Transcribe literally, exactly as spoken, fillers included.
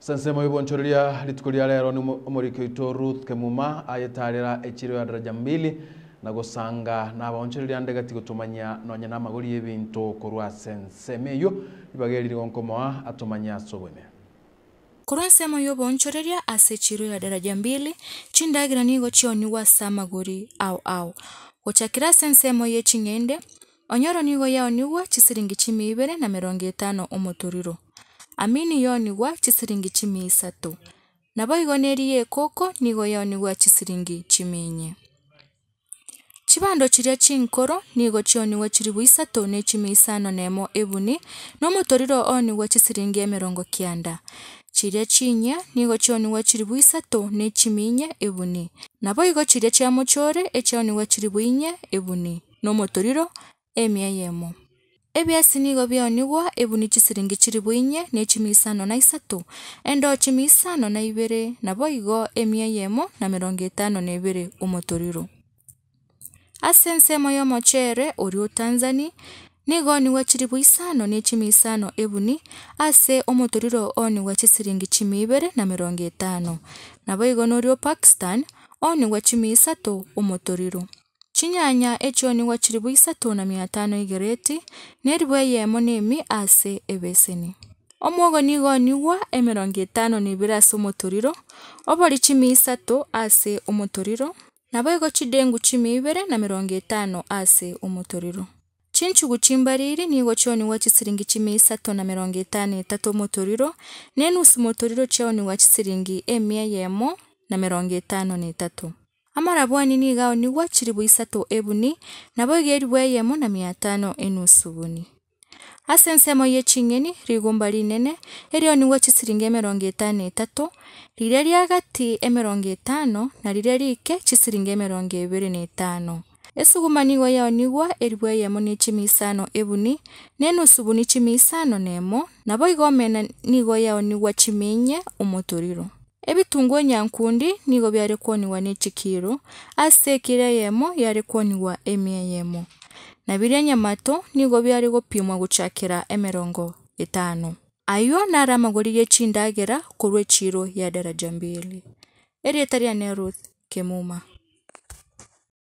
Sansemo yibonchoria litukulia lero ni umuriko ito Ruth Kemuma ayetarira echiro ya Draja Mbili na gusanga nabonchoria ndegati gutumanya nonya namaguri y'ebintu korwa sensemeyo ibagerire onkomoa atumanya sobweme. Korwa nsemo yobonchoria ase chiro ya Draja Mbili chindagira nigo chioni wa samaguri au au gochakira sensemo ye chingende onyoro nigo yaoniwa chisiringi chimi ibere na mirongo itano umuturiro. Amini yoniwa chisiringi chimi isatu. Nabo igoneri ye koko nigo yoniwa chisiringi chimi inye. Chibando chiria chinkoro nigo chioniwa chiribu isatu ne chimi isano nemo ebuni no mutoriro oniwa chisiringi emirongo kianda. Chiria chinya nigo chioniwa chiribu isatu ne chimi inye ebuni. Nabo igo chiria chia mochore echioniwa chiribu inye ebuni no mutoriro emia yemo. Ebiasi nigo bioniwa ebuni chisiringi chiribu inye ne chimi isano na isatu endo chimi isano na ibere nabo igo emia yemo na mirongo itano na ibere umutoriro. Asensemo yo mochere orio Tanzania nigo niwa chiribu isano ne chimi isano ebuni ase umutoriro oniwa chisiringi chimi ibere na mirongo itano nabo igo norio Pakistan oniwa chimi isatu umutoriro. Chinyanya echioni wa chiribu isatu na miatano igereti neribwe yemo nemi ase ebeseni. Omwogo nigo niwa emirongo itano nibira ase umutoriro obori chimi isatu ase umutoriro nabo igo chidengu chimi ibere na mirongo itano ase umutoriro. Chinchugu chimbariri nigo chioni wa chisiringi chimi isatu na mirongo itano itatu umutoriro nenusu umutoriro chioni wa chisiringi emia yemo na mirongo itano na itatu. Amarabwani niga niwa chiribu isatu ebuni nabo igeribwe yemo na miatano enusu buni. Asensemo ye chingeni rigomba rinene erio niwa chisiringi emirongo itano itatu riria riagati emirongo itano na riria rike chisiringi emirongo ibere na itano. Esuguma nigo yao niwa eribwe yemo ne chimi isano ebuni nenusu buni chimi isano nemo nabo igomena nigo yao niwa chimi inye umutoriro. Ebitungo nyankundi nigo byari kwoniwa n'echikiro ase kire yemo yari kwoniwa emia yemo na biria nyamato nigo byari gopimwa guchakira emirongo itano. Ayo nara magori y'echindagera korwe chiro ya Draja Mbili. Erietaria ne Ruth Kemuma.